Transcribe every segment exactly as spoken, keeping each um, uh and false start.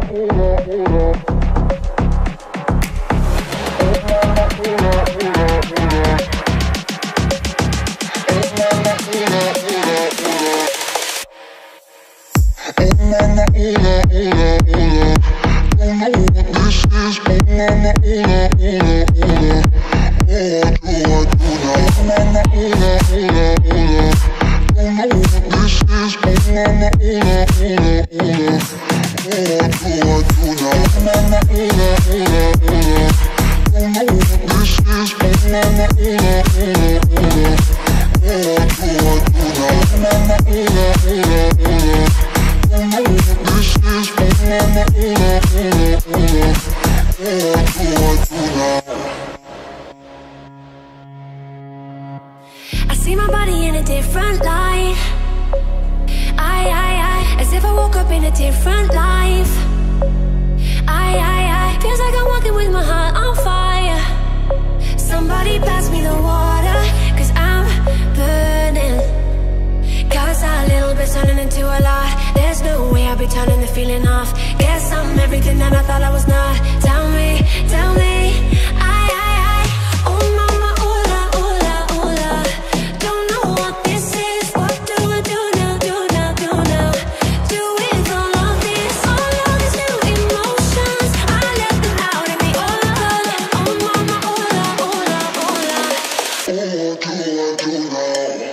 I see my body in a different light. I, I, I, as if I woke up in a different life. I, I, I, feels like I'm walking with my heart on fire. Somebody pass me the water, cause I'm burning. Cause a little bit turning into a lot. There's no way I'll be turning the feeling off. Guess I'm everything that I thought I was not. Tell me, tell me, I, I, I, oh mama, ooh la, ooh la, ooh la. Don't know what this is. What do I do now, do now, do now? Do with all of this, all of these new emotions. I let them out in the open. Oh mama, ooh la, ooh la, ooh la. What do I do now?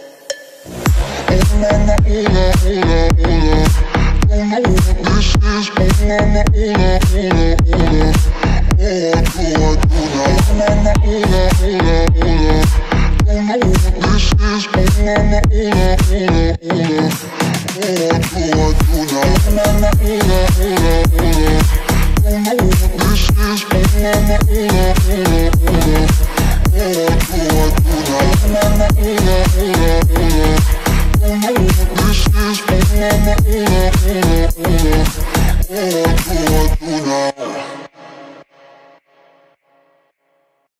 Oh mama, ooh la, ooh la, ooh la. Don't know what this is. Oh mama, ooh la, ooh la, ooh la. What do I do now? Oh mama, ooh la, ooh la, ooh la. Don't know what this is. Oh mama, ooh la, ooh la, ooh la. What do I do now? Oh mama, ooh la, ooh la, ooh la. Don't know what this is. Oh mama, ooh la, ooh la, ooh la. What do I do now? Oh mama, ooh la, ooh la, ooh la. Don't know what this is. Oh mama, ooh la, ooh la, ooh la.